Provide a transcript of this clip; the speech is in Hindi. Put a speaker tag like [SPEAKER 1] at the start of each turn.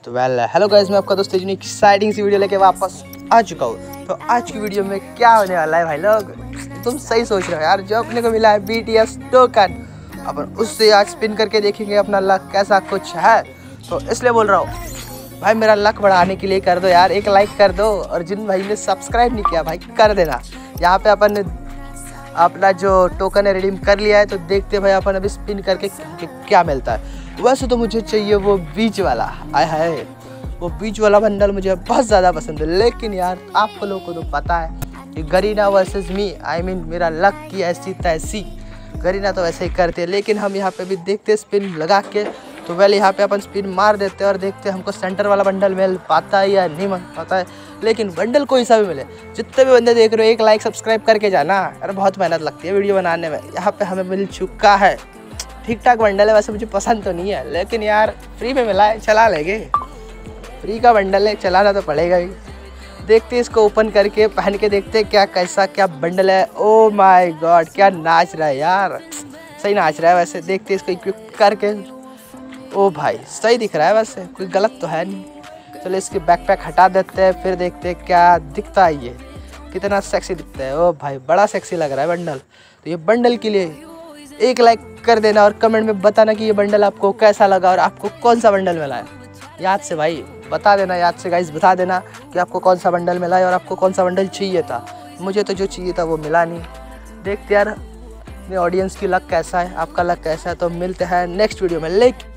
[SPEAKER 1] तो हेलो गाइस, मैं आपका दोस्त तेजू एक्साइटिंग सी वीडियो लेके वापस आ चुका हूँ। तो आज की वीडियो में क्या होने वाला है भाई लोग, तुम सही सोच रहे हो यार। जो अपने को मिला है BTS टोकन, अपन उससे आज स्पिन करके देखेंगे अपना लक कैसा कुछ है। तो इसलिए बोल रहा हूँ भाई, मेरा लक बढ़ाने के लिए कर दो यार, एक लाइक कर दो, और जिन भाई ने सब्सक्राइब नहीं किया भाई कर देना। यहाँ पे अपन अपना जो टोकन है रिडीम कर लिया है, तो देखते भाई अपन अभी स्पिन करके क्या मिलता है। वैसे तो मुझे चाहिए वो बीच वाला, आय हाय वो बीच वाला बंडल मुझे बहुत ज़्यादा पसंद है। लेकिन यार आप लोगों को तो पता है कि Kareena versus me, I mean मेरा लक की ऐसी तैसी। गरीना तो वैसे ही करते हैं, लेकिन हम यहाँ पे भी देखते हैं स्पिन लगा के। तो पहले यहाँ पे अपन स्पिन मार देते हैं और देखते हैं हमको सेंटर वाला बंडल मिल पाता है या नहीं मिल पाता है। लेकिन बंडल कोई सा भी मिले, जितने भी बंदे देख रहे हो एक लाइक सब्सक्राइब करके जाना। अरे बहुत मेहनत लगती है वीडियो बनाने में। यहाँ पे हमें मिल चुका है ठीक ठाक बंडल है, वैसे मुझे पसंद तो नहीं है, लेकिन यार फ्री में मिला है चला लेंगे। फ्री का बंडल है, चलाना तो पड़ेगा ही। देखते इसको ओपन करके पहन के देखते क्या कैसा क्या बंडल है। ओ माय गॉड, क्या नाच रहा है यार, सही नाच रहा है वैसे। देखते इसको इक्विप करके। ओ भाई सही दिख रहा है वैसे, कोई गलत तो है नहीं। चलो इसकी बैकपैक हटा देते हैं, फिर देखते हैं क्या दिखता है, ये कितना सेक्सी दिखता है। ओ भाई बड़ा सेक्सी लग रहा है बंडल। तो ये बंडल के लिए एक लाइक कर देना और कमेंट में बताना कि ये बंडल आपको कैसा लगा और आपको कौन सा बंडल मिला है। याद से भाई बता देना, याद से गाइस बता देना कि आपको कौन सा बंडल मिला है और आपको कौन सा बंडल चाहिए था। मुझे तो जो चाहिए था वो मिला नहीं। देखते यार अपने ऑडियंस की लक कैसा है, आपका लक कैसा है। तो मिलते हैं नेक्स्ट वीडियो में।